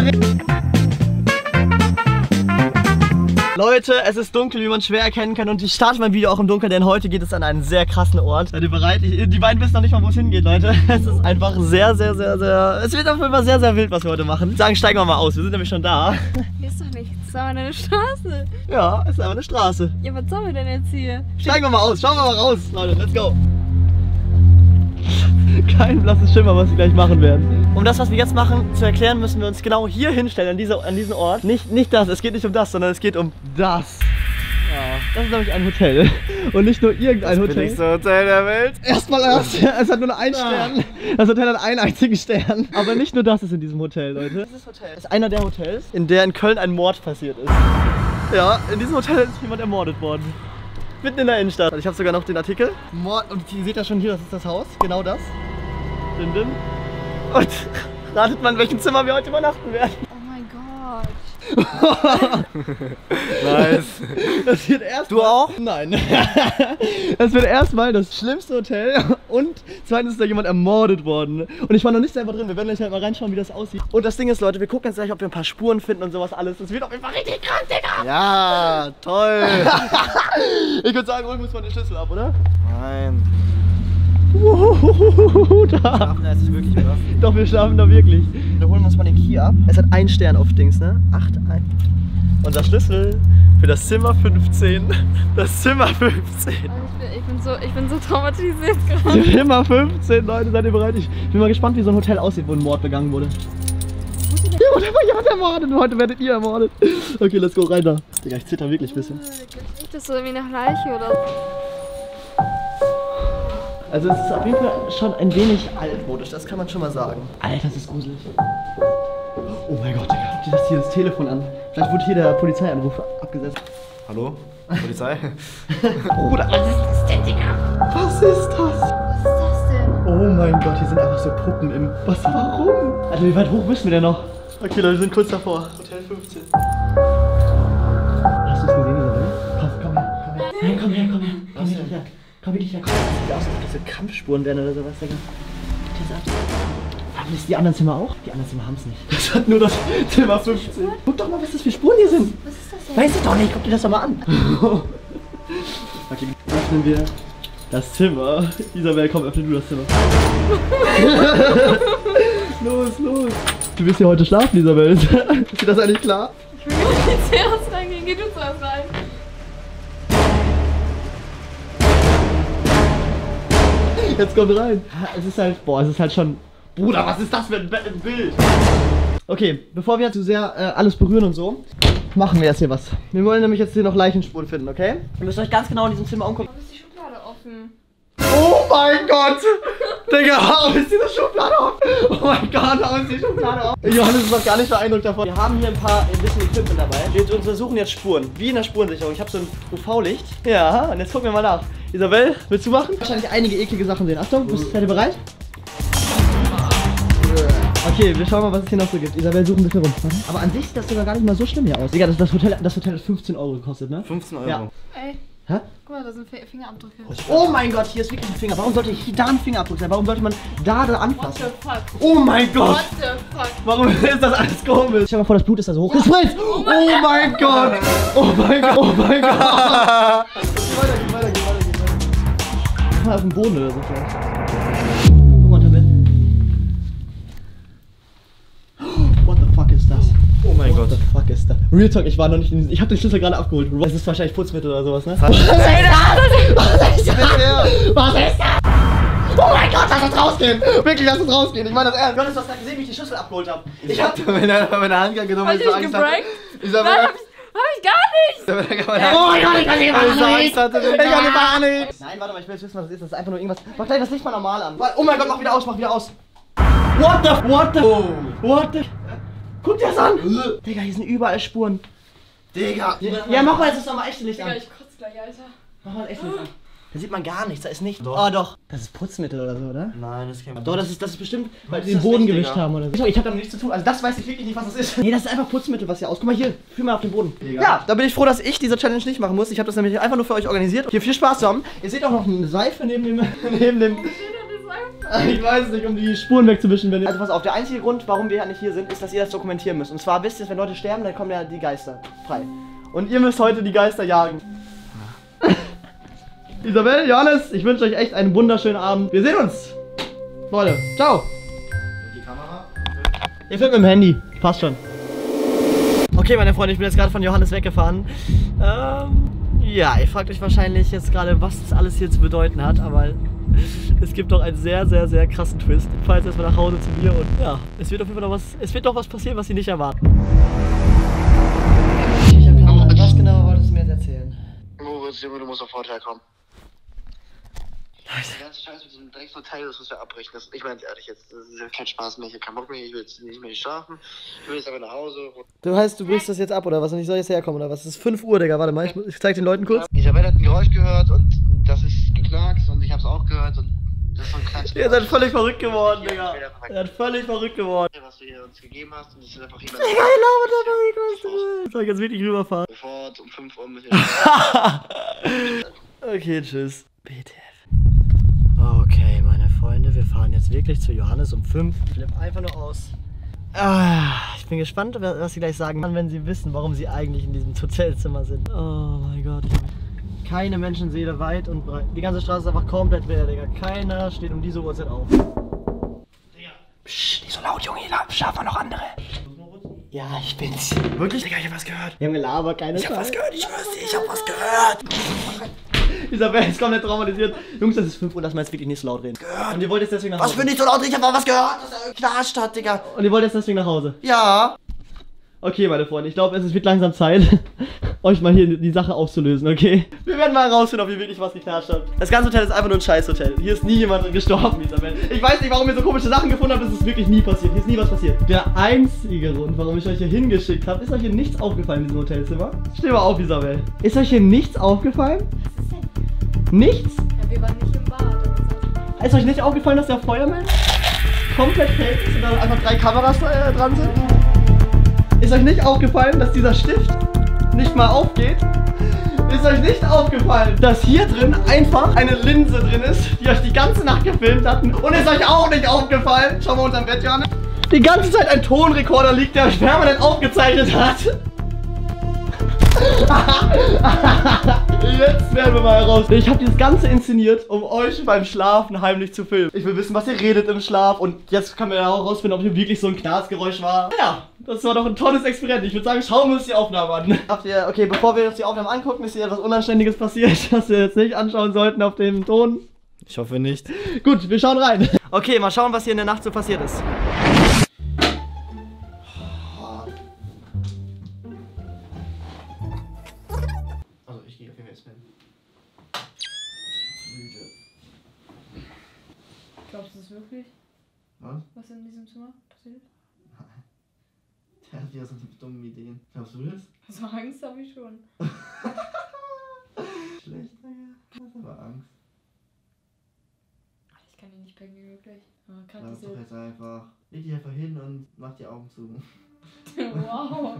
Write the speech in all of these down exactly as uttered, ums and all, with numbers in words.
Leute, es ist dunkel, wie man schwer erkennen kann, und ich starte mein Video auch im Dunkeln, denn heute geht es an einen sehr krassen Ort. Seid ihr bereit? Ich, die beiden wissen noch nicht mal, wo es hingeht, Leute. Es ist einfach sehr, sehr, sehr, sehr... Es wird auf jeden Fall sehr, sehr wild, was wir heute machen. Ich sagen, steigen wir mal aus, wir sind nämlich schon da. Hier ist doch nichts, das ist aber eine Straße. Ja, es ist aber eine Straße. Ja, was sollen wir denn jetzt hier? Steigen wir mal aus, schauen wir mal raus, Leute, let's go. Kein blasses Schimmer, was wir gleich machen werden. Um das, was wir jetzt machen, zu erklären, müssen wir uns genau hier hinstellen, an, diese, an diesen Ort. Nicht, nicht das, es geht nicht um das, sondern es geht um das. Ja, das ist nämlich ein Hotel. Und nicht nur irgendein das Hotel. Das billigste Hotel der Welt. Erstmal erst, es hat nur einen Stern. Das Hotel hat einen einzigen Stern. Aber nicht nur das ist in diesem Hotel, Leute. Dieses Hotel ist einer der Hotels, in der in Köln ein Mord passiert ist. Ja, in diesem Hotel ist jemand ermordet worden. Mitten in der Innenstadt. Ich habe sogar noch den Artikel. Mord, und ihr seht ja schon hier, das ist das Haus. Genau das. Dim, dim. Und ratet mal, in welchem Zimmer wir heute übernachten werden. Oh mein Gott. Nice. Das wird erst Du auch? Nein. Das wird erstmal das schlimmste Hotel, und zweitens ist da jemand ermordet worden. Und ich war noch nicht selber drin, wir werden gleich halt mal reinschauen, wie das aussieht. Und das Ding ist, Leute, wir gucken jetzt gleich, ob wir ein paar Spuren finden und sowas alles. Das wird auf jeden Fall richtig krass, Digga. Ja, toll. Ich würde sagen, holen wir uns mal den Schlüssel ab, oder? Nein. Uhuhuhu, da. Schlafen heißt nicht wirklich, oder? Doch, wir schlafen da wirklich. Wir holen uns mal den Key ab. Es hat einen Stern auf Dings, ne? Acht, ein. Und der Schlüssel für das Zimmer fünfzehn. Das Zimmer fünfzehn. Ich bin, ich bin, so, ich bin so traumatisiert gerade. Zimmer fünfzehn, Leute, seid ihr bereit? Ich bin mal gespannt, wie so ein Hotel aussieht, wo ein Mord begangen wurde. Ja, und da war jemand ermordet und heute werdet ihr ermordet. Okay, let's go, rein da. Digga, ich zitter wirklich ein bisschen. Riecht das so irgendwie nach Leiche oder so? Also es ist auf jeden Fall schon ein wenig altmodisch, das kann man schon mal sagen. Alter, das ist gruselig. Oh mein Gott, Digga, guck dir das hier das Telefon an. Vielleicht wurde hier der Polizeianruf abgesetzt. Hallo? Polizei? Bruder, was ist das denn, Digga? Was ist das? Was ist das denn? Oh mein Gott, hier sind einfach so Puppen im... Was, warum? Alter, wie weit hoch müssen wir denn noch? Okay, Leute, wir sind kurz davor. Hotel fünfzehn. Hast du es gesehen, Isabel? Komm, komm her, komm her. Nein, komm her, komm her. Komm wirklich her. Komm wirklich her, komm. Das sieht aus, als ob das so Kampfspuren wären oder sowas, Digga. Haben das die anderen Zimmer auch? Die anderen Zimmer haben es nicht. Das hat nur das Zimmer fünfzehn. Guck doch mal, was das für Spuren hier sind. Was ist das denn? Weiß ich doch nicht, guck dir das doch mal an. Okay, öffnen wir das Zimmer. Isabel, komm, öffne du das Zimmer. Los, los. Du wirst hier heute schlafen, Isabel. Ist dir das eigentlich klar? Ich will nicht zuerst reingehen, geh du zuerst rein. Jetzt kommt rein. Es ist halt, boah, es ist halt schon... Bruder, was ist das für ein Bild? Okay, bevor wir zu sehr äh, alles berühren und so, machen wir jetzt hier was. Wir wollen nämlich jetzt hier noch Leichenspuren finden, okay? Ihr müsst euch ganz genau in diesem Zimmer umgucken. Warum ist die Schublade offen? Oh mein Gott! Digga, warum ist diese Schublade offen? Oh mein Gott, warum ist die Schublade offen? Johannes ist noch gar nicht beeindruckt davon. Wir haben hier ein paar, ein bisschen Equipment dabei. Wir untersuchen jetzt Spuren, wie in der Spurensicherung. Ich habe so ein U V-Licht. Ja, und jetzt gucken wir mal nach. Isabel, willst du machen? Wahrscheinlich einige eklige Sachen sehen. Achtung, bist, seid ihr bereit? Okay, wir schauen mal, was es hier noch so gibt. Isabel, such ein bisschen rum. Aber an sich sieht das sogar gar nicht mal so schlimm hier aus. Digga, das, das, Hotel, das Hotel hat fünfzehn Euro gekostet, ne? fünfzehn Euro. Ja. Ey, Hä? guck mal, da sind Fingerabdrücke. Oh mein Gott, hier ist wirklich ein Finger. Warum sollte hier da ein Fingerabdruck sein? Warum sollte man da da What anfassen? the fuck? Oh mein Gott! What the fuck? Warum ist das alles komisch? Stell dir mal vor, das Blut ist da so hoch gespritzt! Oh mein Gott! Oh mein Gott! Oh mein Gott! Geh weiter, geh weiter, geh weiter, geh weiter. Mal auf dem Boden oder so vielleicht. Guck mal, Tabelle. What the fuck ist das? Oh mein What Gott. the fuck ist das? Real Talk, ich war noch nicht in, ich hab den Schlüssel gerade abgeholt. Das ist wahrscheinlich Putzmittel oder sowas, ne? Was ist das? Was ist das? Was ist das? Oh mein Gott, lass uns rausgehen! Wirklich, lass uns rausgehen! Ich meine das ernst. Johannes, du hast gerade gesehen, wie ich die Schlüssel abgeholt habe. Ich hab... meine, meine Hand genommen. Hast du dich gebrankt? Isabel, Nein, hab ich, hab ich gar nicht! Oh mein Gott, ich kann nicht Angst hatte, Ich kann nicht Panik! Nein, warte mal, ich will jetzt wissen, was das ist. Das ist einfach nur irgendwas. Mach gleich das Licht mal normal an. Oh mein Gott, mach wieder aus, mach wieder aus. What the... What the... Oh. What the... Guck dir das an! Digga, hier sind überall Spuren. Digga. Ja, mach mal jetzt das nochmal echte Licht Digga, an. ich kotze gleich, Alter. Mach mal ein echtes Licht an. Da sieht man gar nichts, da ist nichts. Doch. Oh doch. Das ist Putzmittel oder so, oder? Nein, das kann Doch, das ist, das ist bestimmt, weil Was die ist den das Boden nicht, gewischt Digga? haben oder so. Ich hab damit nichts zu tun, also das weiß ich wirklich nicht, was das ist. Nee, das ist einfach Putzmittel, was hier aus. Guck mal hier, fühl mal auf den Boden. Digga. Ja, da bin ich froh, dass ich diese Challenge nicht machen muss. Ich habe das nämlich einfach nur für euch organisiert. Hier viel Spaß zusammen. Ihr seht auch noch eine Seife neben dem, neben dem... Ich weiß nicht, um die Spuren wegzuwischen. Wenn also pass auf, der einzige Grund, warum wir ja nicht hier sind, ist, dass ihr das dokumentieren müsst. Und zwar wisst ihr, wenn Leute sterben, dann kommen ja die Geister frei. Und ihr müsst heute die Geister jagen. Isabel, Johannes, ich wünsche euch echt einen wunderschönen Abend. Wir sehen uns. Leute, ciao. Die Kamera? Ihr filmt mit dem Handy. Passt schon. Okay, meine Freunde, ich bin jetzt gerade von Johannes weggefahren. Ähm, ja, ihr fragt euch wahrscheinlich jetzt gerade, was das alles hier zu bedeuten hat, aber es gibt doch einen sehr, sehr, sehr krassen Twist. Ich fahre jetzt erstmal nach Hause zu mir und ja, es wird auf jeden Fall noch was, es wird noch was passieren, was Sie nicht erwarten. Was genau wolltest du mir jetzt erzählen? Moritz, Junge, du musst sofort herkommen. Der ganze Scheiß mit diesem Dreckshotel, das muss ja abbrechen. Das, ich meine ehrlich jetzt, das ist ja kein Spaß mehr, ich hab keinen Bock mehr, ich will jetzt nicht mehr schlafen. Ich will jetzt aber nach Hause. Du heißt, du brichst das jetzt ab oder was? Und ich soll jetzt herkommen oder was? Es ist fünf Uhr, Digga, warte mal, ich, ich zeig den Leuten kurz. Isabel hat ein Geräusch gehört und das ist geknackst und ich hab's auch gehört und das ist so ein Klatsch. Ihr seid völlig verrückt geworden, Digga. Ihr seid völlig verrückt geworden. Was du hier uns gegeben hast und das ist einfach jemand. Digga, ich laufe da nicht, was du willst. Soll ich jetzt wirklich rüberfahren? Sofort um fünf Uhr müssen wir. Okay, tschüss. B T F. Okay, meine Freunde, wir fahren jetzt wirklich zu Johannes um fünf. Ich flippe einfach nur aus. Ah, ich bin gespannt, was Sie gleich sagen, wenn Sie wissen, warum Sie eigentlich in diesem Hotelzimmer sind. Oh mein Gott. Keine Menschenseele weit und breit. Die ganze Straße ist einfach komplett leer, Digga. Keiner steht um diese Uhrzeit auf. Digga. Psst, nicht so laut, Junge, hier schlafen noch andere. Ja, ich bin's. Wirklich? Digga, ich hab was gehört. Junge, laber, keine Ich hab was gehört, ich schwör's dir, ich hab was gehört. Isabel ist komplett traumatisiert. Jungs, das ist fünf Uhr, lass mal jetzt wirklich nicht so laut reden. Gehört. Und ihr wollt jetzt deswegen nach Hause. Was für nicht so laut? Ich hab mal was gehört, dass er geknascht hat, Digga. Und ihr wollt jetzt deswegen nach Hause? Ja. Okay, meine Freunde, ich glaube, es wird langsam Zeit, euch mal hier die Sache aufzulösen, okay? Wir werden mal herausfinden, ob hier wirklich was geknatscht hat. Das ganze Hotel ist einfach nur ein Scheißhotel. Hier ist nie jemand gestorben, Isabel. Ich weiß nicht, warum ihr so komische Sachen gefunden habt, das ist wirklich nie passiert. Hier ist nie was passiert. Der einzige Grund, warum ich euch hier hingeschickt habe, ist euch hier nichts aufgefallen in diesem Hotelzimmer? Steh mal auf, Isabel. Ist euch hier nichts aufgefallen? Nichts? Ja, wir waren nicht im Bad. Ist euch nicht aufgefallen, dass der Feuermann komplett hell ist und da einfach drei Kameras äh, dran sind? Ist euch nicht aufgefallen, dass dieser Stift nicht mal aufgeht? Ist euch nicht aufgefallen, dass hier drin einfach eine Linse drin ist, die euch die ganze Nacht gefilmt hatten? Und ist euch auch nicht aufgefallen? Schau mal unterm Bett, Johannes. Die ganze Zeit ein Tonrekorder liegt, der euch permanent aufgezeichnet hat. Jetzt werden wir mal raus. Ich habe dieses Ganze inszeniert, um euch beim Schlafen heimlich zu filmen. Ich will wissen, was ihr redet im Schlaf. Und jetzt können wir ja auch rausfinden, ob hier wirklich so ein Knarrsgeräusch war. Ja, das war doch ein tolles Experiment. Ich würde sagen, schauen wir uns die Aufnahme an. Habt ihr, okay, bevor wir uns die Aufnahme angucken, ist hier etwas Unanständiges passiert, was wir jetzt nicht anschauen sollten auf dem Ton. Ich hoffe nicht. Gut, wir schauen rein. Okay, mal schauen, was hier in der Nacht so passiert ist. Glaubst du das wirklich? Was? Was in diesem Zimmer passiert? Der hat ja so dumme Ideen. Glaubst du das? Also Angst habe ich schon. Schlecht, Digga. Ich hab aber Angst. Ich kann ihn nicht pecken, wirklich. Man kann Lass diese... doch jetzt einfach. Leg dich einfach hin und mach die Augen zu. Wow.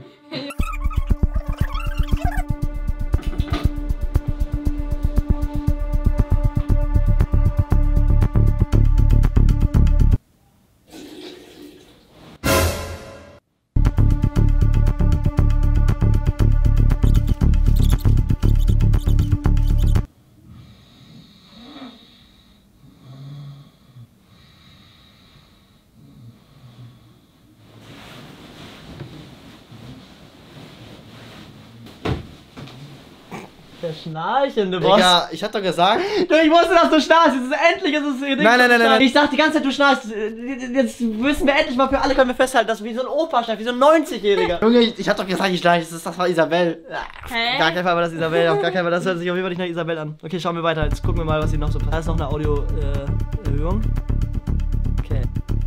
Der schnarchende Boss. Digga, ich hab doch gesagt. Du, ich wusste, dass du schnarchst. Jetzt ist endlich ist es. Nein, nein, nein, nein. Ich sag die ganze Zeit, du schnarchst. Jetzt wissen wir endlich mal für alle, können wir festhalten, dass du wie so ein Opa schnarchst, wie so ein neunzigjähriger. Junge, ich, ich hab doch gesagt, ich schnarche. Das, das war Isabel. Hä? Gar kein Fall war das Isabel. Auf gar keinen Fall. Das hört sich auf jeden Fall nicht nach Isabel an. Okay, schauen wir weiter. Jetzt gucken wir mal, was hier noch so passiert. Da ist noch eine Audio-Erhöhung. Äh, okay.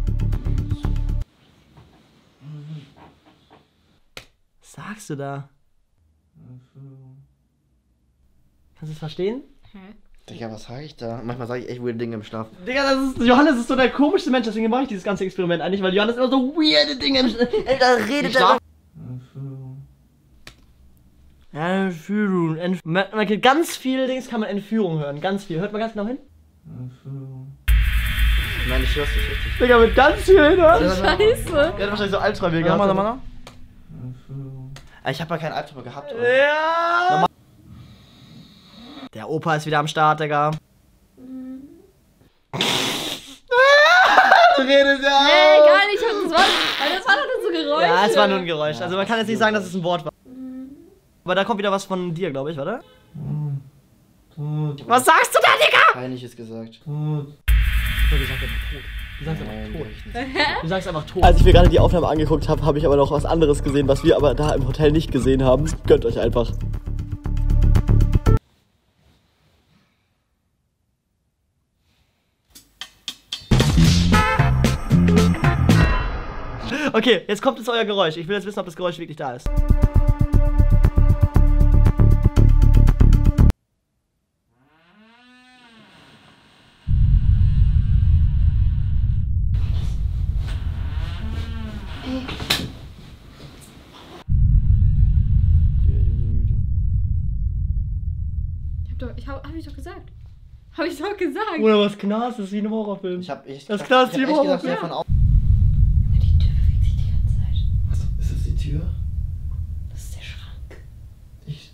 Was sagst du da? Kannst du es verstehen? Hä? Digga, was sag ich da? Manchmal sage ich echt weirde Dinge im Schlaf. Digga, das ist, Johannes ist so der komischste Mensch, deswegen mache ich dieses ganze Experiment eigentlich, weil Johannes immer so weirde Dinge im Schlaf. Da redet er. Ja, Entführung. Entf man, man kann ganz viele Dings kann man Entführung hören. Ganz viel. Hört man ganz genau hin? Nein, ich hör's nicht richtig. Digga, mit ganz viel Hindern. Scheiße. Der hat wahrscheinlich so Albträume gehabt. Mal, mal, mal. Ich hab ja keinen Albtraum gehabt. Oder? Ja. Der Opa ist wieder am Start, Digga. Du redest ja. Nee, gar nicht. Das war, das war doch nur so Geräusche. Ja, es war nur ein Geräusch. Also man kann jetzt nicht sagen, dass es ein Wort war. Aber da kommt wieder was von dir, glaube ich, warte. Was sagst du da, Digga? Peinliches gesagt. Du sagst einfach tot. Du sagst einfach tot. Du sagst einfach tot. Als ich mir gerade die Aufnahme angeguckt habe, habe ich aber noch was anderes gesehen, was wir aber da im Hotel nicht gesehen haben. Gönnt euch einfach. Okay, jetzt kommt jetzt euer Geräusch. Ich will jetzt wissen, ob das Geräusch wirklich da ist. Ich hab doch, ich hab, hab ich doch gesagt. Hab ich doch gesagt. Oder was knarzt, das ist wie in einem Horrorfilm. Ich hab echt Das knarzt wie im Horrorfilm. Die Tür bewegt sich die ganze Zeit. Ist das die Tür? Das ist der Schrank. Ich.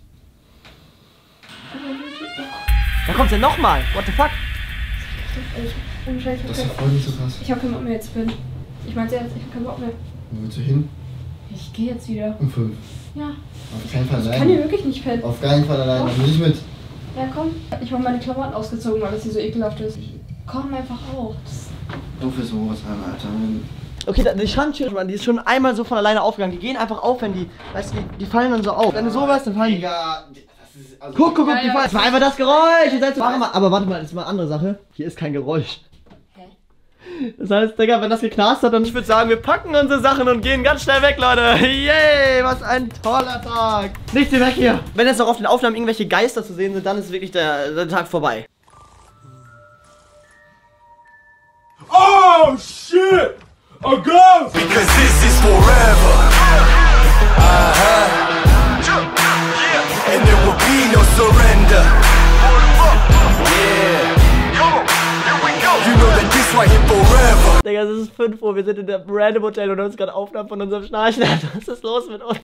Da kommt's ja nochmal. What the fuck? Ohne Scheiß, ich Das hab ist keinen voll nicht so krass. Ich hab keinen Bock mehr jetzt bin. Ich meinte jetzt, ich hab keinen Bock mehr. Wo willst du hin? Ich gehe jetzt wieder. Um fünf. Ja. Auf keinen Fall Ich alleine. kann hier wirklich nicht pennen. Auf keinen Fall alleine. Doch. Nicht mit. Ja, komm. Ich hab meine Klamotten ausgezogen, weil das hier so ekelhaft ist. Komm einfach auch. Das Du fürs Moritz an, Alter. Okay, die Schranktür, Mann, die ist schon einmal so von alleine aufgegangen. Die gehen einfach auf, wenn die, weißt du, die, die fallen dann so auf. Wenn du so weißt, dann fallen die. Digga, das ist. Also Guck, guck, guck, Ja, die ja. fallen. Das war einfach das Geräusch. Ihr seid so warte mal, aber warte mal, das ist mal eine andere Sache. Hier ist kein Geräusch. Hä? Das heißt, Digga, wenn das geknarzt hat, dann ich würde sagen, wir packen unsere Sachen und gehen ganz schnell weg, Leute. Yay, was ein toller Tag. Nichts hier weg hier. Wenn jetzt noch auf den Aufnahmen irgendwelche Geister zu sehen sind, dann ist wirklich der, der Tag vorbei. Oh shit! A ghost! Because this is forever. Uh-huh. And there will be no surrender. Yeah. You know that this right here forever. Digga, es ist fünf Uhr, wir sind in der Random Hotel und haben uns gerade Aufnahmen von unserem Schnarchen. Was ist los mit uns?